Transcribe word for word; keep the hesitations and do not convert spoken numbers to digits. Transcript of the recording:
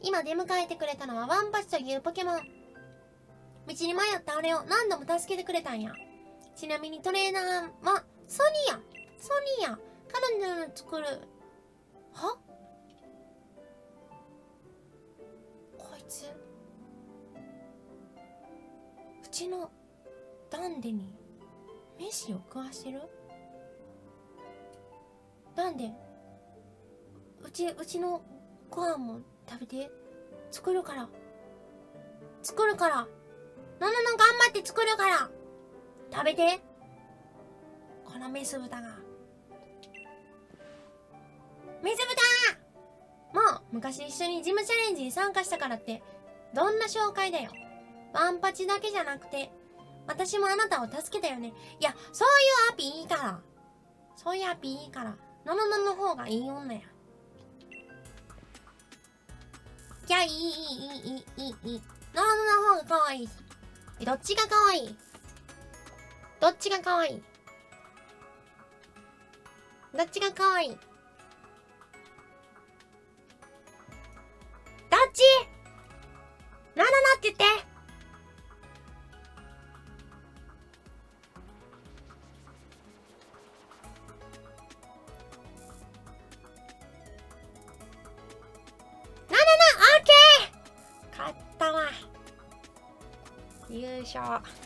今出迎えてくれたのはワンパチというポケモン。道に迷った俺を何度も助けてくれたんや。ちなみにトレーナーはソニア。ソニア。彼女の作る。は？こいつ。うちのダンデに飯を食わしてる？ダンデ、うち、うちのご飯も食べて。作るから。作るから。ののの頑張って作るから。食べて。このメス豚が。メス豚！もう、昔一緒にジムチャレンジに参加したからって、どんな紹介だよ。ワンパチだけじゃなくて、私もあなたを助けたよね。いや、そういうアピいいから。そういうアピいいから。のののの方がいい女や。いや、いい、いい、いい、いい、いい、いい。のののの方が可愛い。え、どっちが可愛い？どっちが可愛い？どっちが可愛い？どっち？のののって言って。優勝。